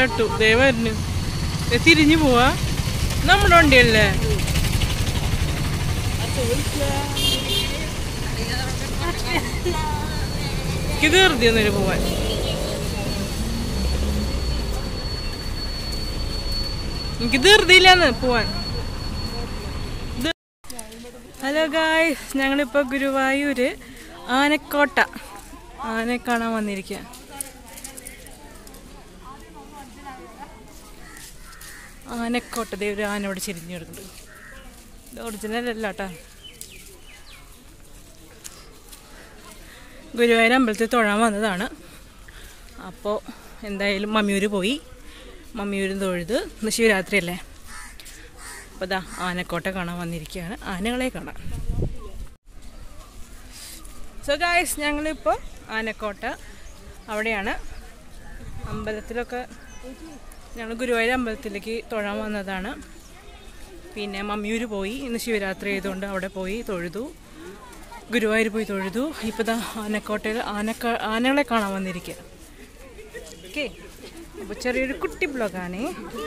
കേട്ടു ദേവന് തിരിഞ്ഞു പോവാ നമ്മുടെ വണ്ടിയല്ലേ ഇത് വെറുതെ ഒന്നൊരു പോവാൻ എനിക്ക് ധൃതിയില്ലാന്ന് പോവാൻ. ഹലോ ഗായ്സ്, ഞങ്ങളിപ്പോൾ ഗുരുവായൂര് ആനക്കോട്ട ആനയെ കാണാൻ വന്നിരിക്കുക. ആനക്കോട്ട ഒരു ആന ഇവിടെ ചെരിഞ്ഞു കിടക്കുന്നുണ്ട്. ഇത് ഒറിജിനൽ അല്ല കേട്ടോ. ഗുരുവായൂർ അമ്പലത്തിൽ തൊഴാൻ വന്നതാണ്. അപ്പോൾ എന്തായാലും മമ്മിയൂർ പോയി, മമ്മിയൂരും തൊഴുത്. ഇന്ന് ശിവരാത്രി അല്ലേ. അപ്പോൾ ഇതാ ആനക്കോട്ട കാണാൻ വന്നിരിക്കുകയാണ്, ആനകളെ കാണാൻ. സോ ഗായ്സ്, ഞങ്ങളിപ്പോൾ ആനക്കോട്ട അവിടെയാണ്. അമ്പലത്തിലൊക്കെ ഞങ്ങൾ ഗുരുവായൂർ അമ്പലത്തിലേക്ക് തൊഴാൻ വന്നതാണ്. പിന്നെ മമ്മിയൂർ പോയി, ഇന്ന് ശിവരാത്രി ആയതുകൊണ്ട് അവിടെ പോയി തൊഴുതു. ഗുരുവായൂർ പോയി തൊഴുതു. ഇപ്പോൾ ഇതാ ആനക്കോട്ടയിൽ ആനകളെ കാണാൻ വന്നിരിക്കുക. ഓക്കെ, അപ്പോൾ ചെറിയൊരു കുട്ടി ബ്ലോഗാണേ.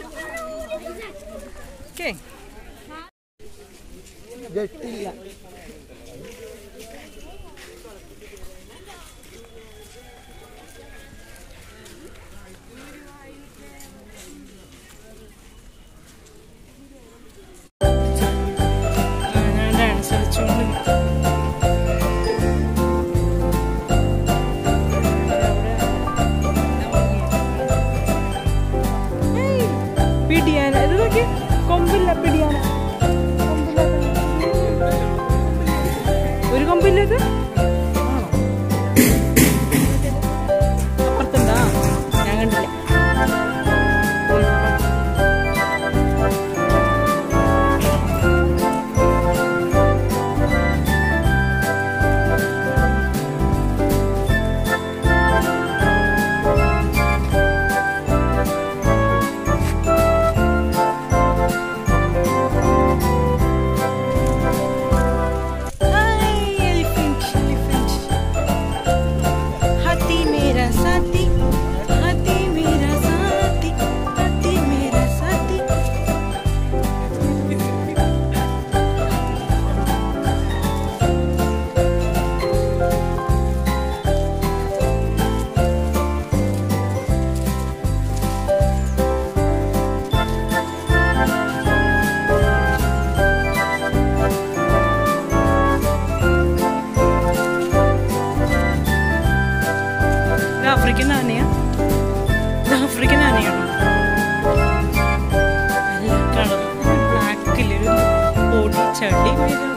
ഓക്കെ, പിടിയാന ഇത് നോക്കി, കൊമ്പില്ല പിടിയാന, ഒരു കൊമ്പില്ലത് അപ്പുറത്തുണ്ടാ, ഞാൻ കണ്ടില്ല. ആഫ്രിക്കൻ ആനയാ, ആഫ്രിക്കൻ ആനയാണ്. നല്ല കളർ, ബ്ലാക്കിലൊരു പൊടി ചടി.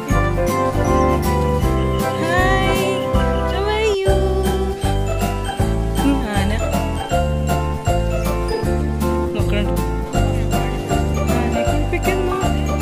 ആന നോക്കണുണ്ട്, ആനയെ കുളിപ്പിക്കുന്നു.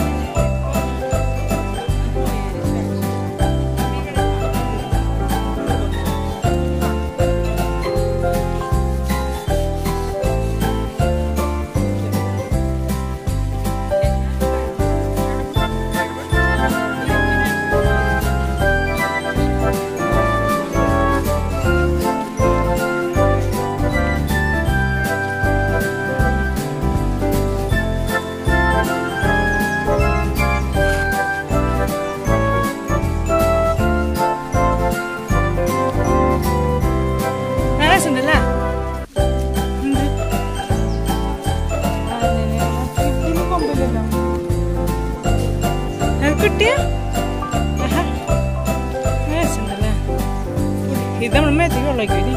ഇത് നമ്മൾ മേത്തേക്കുള്ളേക്കും ഇനി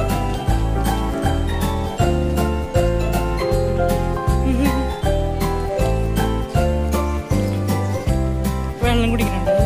വെള്ളം കുടിക്കുന്നുണ്ട്.